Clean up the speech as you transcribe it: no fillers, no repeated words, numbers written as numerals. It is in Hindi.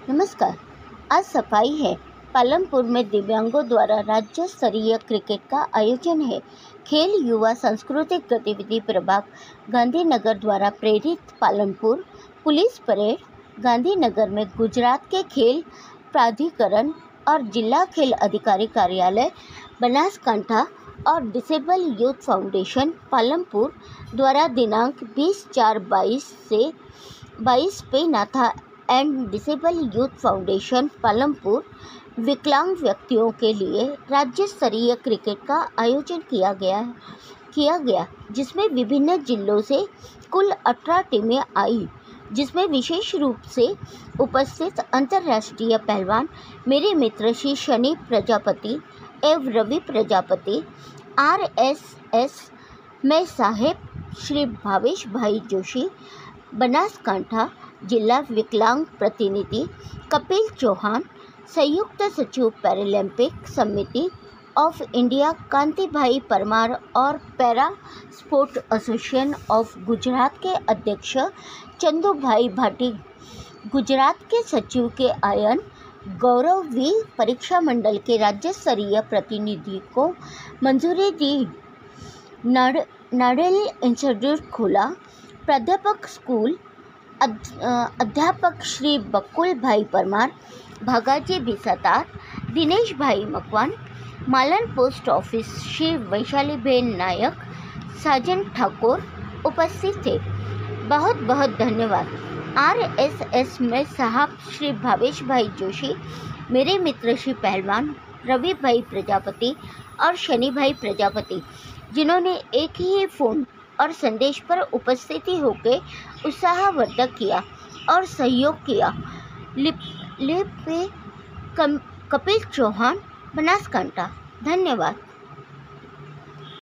नमस्कार। आज सफाई है। पालमपुर में दिव्यांगों द्वारा राज्य स्तरीय क्रिकेट का आयोजन है। खेल युवा सांस्कृतिक गतिविधि प्रभाग गांधीनगर द्वारा प्रेरित पालमपुर पुलिस परेड गांधीनगर में गुजरात के खेल प्राधिकरण और जिला खेल अधिकारी कार्यालय बनासकांठा और डिसेबल यूथ फाउंडेशन पालमपुर द्वारा दिनांक 20/4/22 से 22 पे नाथा and disable youth foundation Palampur विकलांग व्यक्तियों के लिए राज्य स्तरीय क्रिकेट का आयोजन किया गया जिसमें विभिन्न जिलों से कुल 18 टीमें आई, जिसमें विशेष रूप से उपस्थित अंतर्राष्ट्रीय पहलवान मेरे मित्र श्री शनि प्रजापति एवं रवि प्रजापति, RSS में साहेब श्री भावेश भाई जोशी, बनासकांठा जिला विकलांग प्रतिनिधि कपिल चौहान, संयुक्त सचिव पैरालंपिक समिति ऑफ इंडिया कांति भाई परमार और para sport association of Gujarat के अध्यक्ष चंदू भाई भाटी, गुजरात के सचिव के आयन गौरव वी, परीक्षा मंडल के राज्य स्तरीय प्रतिनिधि को मंजूरी दी। नाडेल इंस्टीट्यूट खोला। प्राध्यापक स्कूल अध्यापक श्री बकुल भाई परमार, भागाजी बिसातार, दिनेश भाई मकवान, मालन पोस्ट ऑफिस श्री वैशालीबेन नायक, साजन ठाकुर उपस्थित थे। बहुत बहुत धन्यवाद। RSS में साहब श्री भावेश भाई जोशी, मेरे मित्र श्री पहलवान रवि भाई प्रजापति और शनि भाई प्रजापति, जिन्होंने एक ही फ़ोन और संदेश पर उपस्थिति होकर उत्साहवर्धक किया और सहयोग किया। कपिल चौहान, बनासकांठा। धन्यवाद।